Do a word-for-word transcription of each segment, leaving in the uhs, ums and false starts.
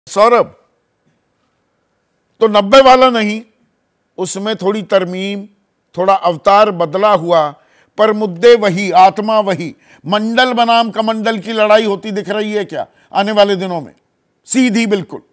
सौरभ, तो नब्बे वाला नहीं, उसमें थोड़ी तरमीम, थोड़ा अवतार बदला हुआ, पर मुद्दे वही, आत्मा वही। मंडल बनाम कमंडल की लड़ाई होती दिख रही है क्या आने वाले दिनों में? सीधी बिल्कुल।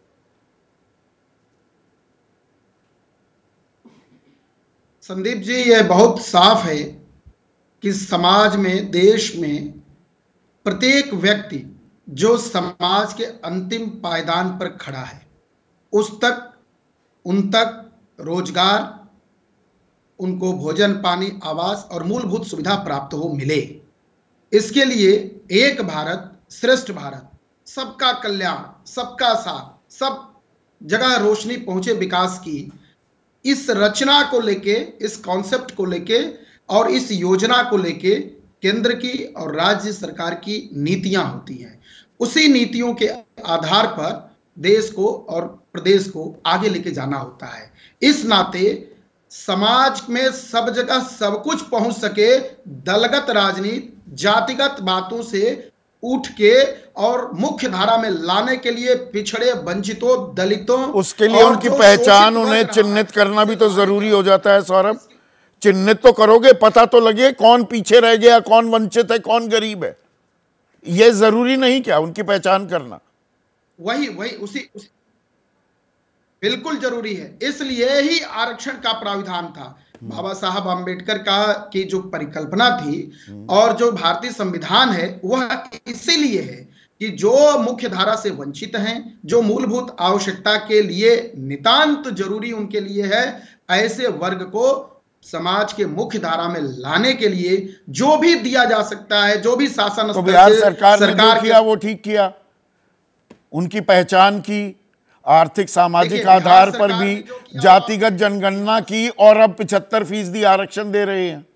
संदीप जी, यह बहुत साफ है कि समाज में, देश में प्रत्येक व्यक्ति जो समाज के अंतिम पायदान पर खड़ा है, उस तक, उन तक रोजगार, उनको भोजन, पानी, आवास और मूलभूत सुविधा प्राप्त हो, मिले। इसके लिए एक भारत श्रेष्ठ भारत, सबका कल्याण, सबका साथ, सब जगह रोशनी पहुंचे विकास की इस रचना को लेके, इस कॉन्सेप्ट को लेके और इस योजना को लेके केंद्र की और राज्य सरकार की नीतियां होती हैं। उसी नीतियों के आधार पर देश को और प्रदेश को आगे लेके जाना होता है। इस नाते समाज में सब जगह सब कुछ पहुंच सके, दलगत राजनीति, जातिगत बातों से उठ के और मुख्य धारा में लाने के लिए पिछड़े, वंचितों, दलितों, उसके लिए उनकी पहचान, उन्हें चिन्हित करना भी तो जरूरी हो जाता है सौरभ। चिन्हित तो करोगे, पता तो लगे कौन पीछे रह गया, कौन वंचित है, कौन गरीब है। यह जरूरी नहीं क्या उनकी पहचान करना? वही वही उसी, उसी बिल्कुल जरूरी है। इसलिए ही आरक्षण का प्राविधान था। बाबा साहब आम्बेडकर का की जो परिकल्पना थी और जो भारतीय संविधान है, वह इसीलिए है कि जो मुख्य धारा से वंचित हैं, जो मूलभूत आवश्यकता के लिए नितांत जरूरी उनके लिए है, ऐसे वर्ग को समाज के मुख्य धारा में लाने के लिए जो भी दिया जा सकता है, जो भी शासन तो बिहार सरकार ने जो किया वो ठीक किया, उनकी पहचान की, आर्थिक सामाजिक आधार पर भी जातिगत जनगणना की, और अब पिछहत्तर फीसदी आरक्षण दे रहे हैं।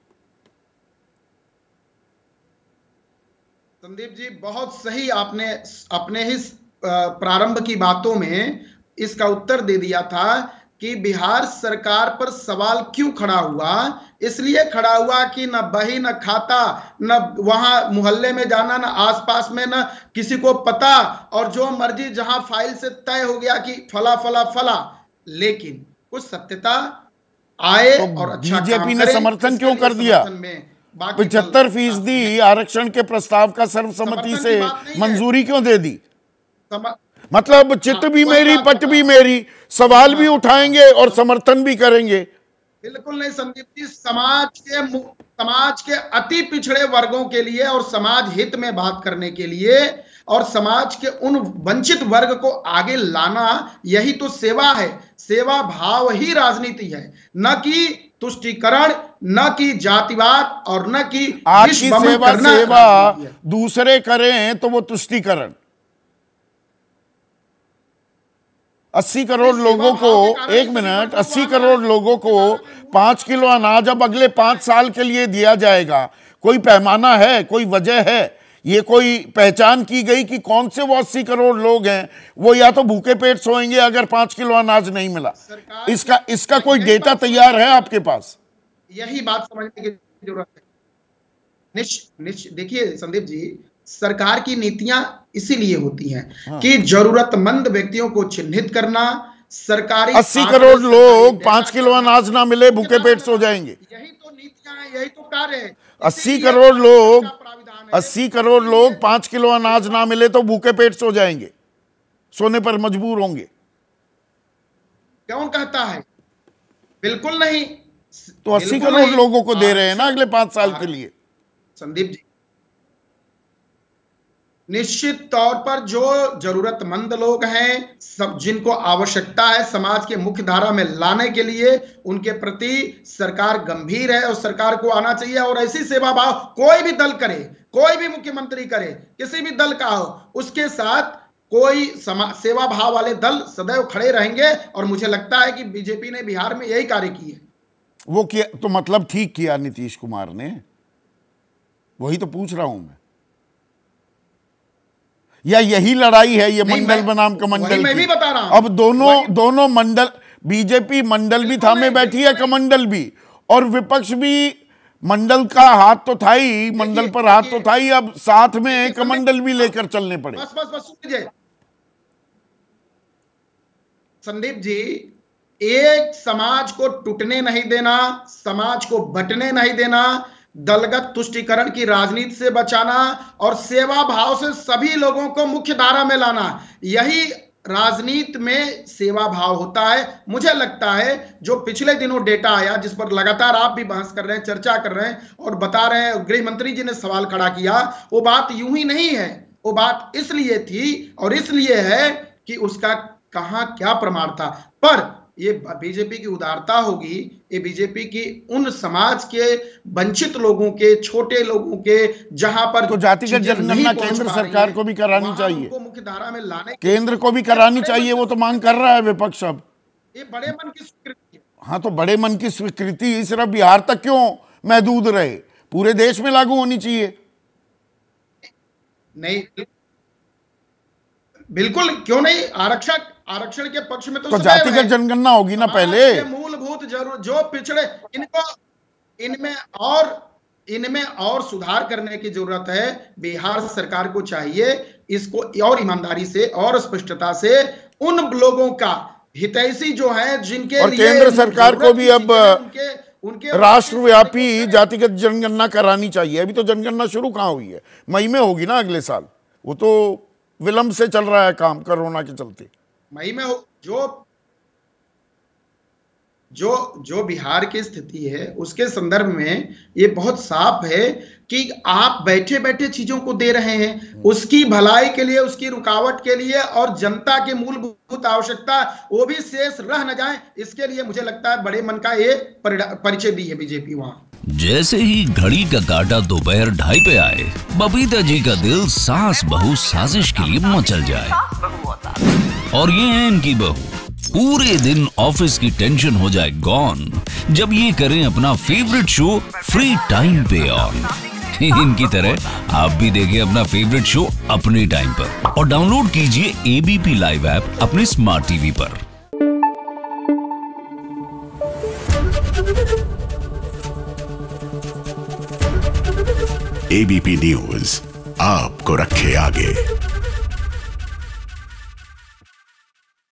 संदीप जी, बहुत सही आपने अपने ही प्रारंभ की बातों में इसका उत्तर दे दिया था कि बिहार सरकार पर सवाल क्यों खड़ा हुआ। इसलिए खड़ा हुआ कि न बही, न खाता, न वहां मोहल्ले में जाना, न आसपास में, न किसी को पता, और जो मर्जी जहां फाइल से तय हो गया कि फला फला फला। लेकिन कुछ सत्यता आए तो और अच्छा बीजेपी ने समर्थन क्यों कर दिया? पचहत्तर फीसदी आरक्षण के प्रस्ताव का सर्वसम्मति से मंजूरी क्यों दे दी? मतलब चित भी मेरी, पट भी मेरी, सवाल भी उठाएंगे और समर्थन भी करेंगे। बिल्कुल नहीं संदीप जी, समाज के समाज के अति पिछड़े वर्गों के लिए और समाज हित में बात करने के लिए और समाज के उन वंचित वर्ग को आगे लाना, यही तो सेवा है। सेवा भाव ही राजनीति है, न कि तुष्टीकरण, न कि जातिवाद और न कि आपकी सेवा सेवा दूसरे करें तो वो तुष्टीकरण। अस्सी करोड़ लोगों को, एक मिनट, अस्सी करोड़ लोगों को पांच किलो अनाज अब अगले पांच साल के लिए दिया जाएगा। कोई पैमाना है, कोई वजह है? ये कोई पहचान की गई कि कौन से वो अस्सी करोड़ लोग हैं वो या तो भूखे पेट सोएंगे अगर पांच किलो अनाज नहीं मिला? इसका इसका कोई डेटा तैयार है आपके पास? यही बात समझने की जरूरत है। निश्च निश्च देखिए संदीप जी, सरकार की नीतियां इसीलिए होती हैं हाँ। कि जरूरतमंद व्यक्तियों को चिन्हित करना। सरकारी अस्सी करोड़ लोग पांच किलो अनाज ना मिले भूखे पेट सो जाएंगे। यही तो नीतियां हैं, यही तो कार्य है। अस्सी करोड़ लोग अस्सी करोड़ लोग पांच किलो अनाज ना मिले तो भूखे पेट सो जाएंगे, सोने पर मजबूर होंगे। कौन कहता है? बिल्कुल नहीं। तो अस्सी करोड़ लोगों को दे रहे हैं ना अगले पांच साल के लिए। संदीप जी, निश्चित तौर पर जो जरूरतमंद लोग हैं, सब जिनको आवश्यकता है समाज के मुख्य धारा में लाने के लिए, उनके प्रति सरकार गंभीर है और सरकार को आना चाहिए। और ऐसी सेवा भाव कोई भी दल करे, कोई भी मुख्यमंत्री करे, किसी भी दल का हो, उसके साथ कोई सेवा भाव वाले दल सदैव खड़े रहेंगे। और मुझे लगता है कि बीजेपी ने बिहार में यही कार्य किए। वो किया तो मतलब ठीक किया नीतीश कुमार ने, वही तो पूछ रहा हूं मैं। या यही लड़ाई है ये मंडल बनाम कमंडल मैं भी बता रहा हूं। अब दोनों दोनों मंडल, बीजेपी मंडल भी थामे बैठी है, कमंडल भी, और विपक्ष भी। मंडल का हाथ तो था ही, मंडल पर हाथ तो था ही, अब साथ में कमंडल भी लेकर चलने पड़े। बस बस बस सुनिए, संदीप जी, एक समाज को टूटने नहीं देना, समाज को बंटने नहीं देना, दलगत तुष्टीकरण की राजनीति से बचाना और सेवा भाव से सभी लोगों को मुख्य धारा में लाना, यही राजनीति में सेवा भाव होता है। मुझे लगता है जो पिछले दिनों डेटा आया, जिस पर लगातार आप भी बहस कर रहे हैं, चर्चा कर रहे हैं और बता रहे हैं, गृह मंत्री जी ने सवाल खड़ा किया, वो बात यूं ही नहीं है। वो बात इसलिए थी और इसलिए है कि उसका कहां क्या प्रमाण था। पर ये बीजेपी की उदारता होगी, ये बीजेपी की उन समाज के वंचित लोगों के, छोटे लोगों के, जहां पर तो जातिगत जनगणना केंद्र सरकार को भी करानी चाहिए, मुख्य धारा में लाने, केंद्र को भी करानी चाहिए। वो तो मांग कर रहा है विपक्ष अब। ये बड़े मन की स्वीकृति है। हाँ, तो बड़े मन की स्वीकृति सिर्फ बिहार तक क्यों महदूद रहे, पूरे देश में लागू होनी चाहिए। नहीं, बिल्कुल क्यों नहीं, आरक्षक आरक्षण के पक्ष में तो, तो जातिगत जनगणना होगी ना पहले। मूलभूत जरूर जो पिछड़े, इनको इनमें और इनमें और सुधार करने की जरूरत है। बिहार सरकार को चाहिए इसको और ईमानदारी से और स्पष्टता से उन लोगों का हितैषी जो है, जिनके और केंद्र सरकार को भी अब उनके, उनके राष्ट्रव्यापी जातिगत जनगणना करानी चाहिए। अभी तो जनगणना शुरू कहाँ हुई है, मई में होगी ना अगले साल। वो तो विलंब से चल रहा है काम, कोरोना के चलते। मई में हो। जो जो जो बिहार की स्थिति है उसके संदर्भ में ये बहुत साफ है कि आप बैठे बैठे चीजों को दे रहे हैं, उसकी भलाई के लिए, उसकी रुकावट के लिए, और जनता के मूलभूत आवश्यकता वो भी शेष रह न जाए, इसके लिए मुझे लगता है बड़े मन का ये परिचय दी है बीजेपी वहां। जैसे ही घड़ी का काटा दोपहर ढाई पे आए, बबीता जी का दिल सास बहू साजिश के लिए मचल जाए। और ये है इनकी बहू, पूरे दिन ऑफिस की टेंशन हो जाए गॉन जब ये करें अपना फेवरेट शो फ्री टाइम पे ऑन। इनकी तरह आप भी देखिए अपना फेवरेट शो अपने टाइम पर और डाउनलोड कीजिए एबीपी लाइव ऐप अपने स्मार्ट टीवी पर। एबीपी न्यूज आपको रखे आगे।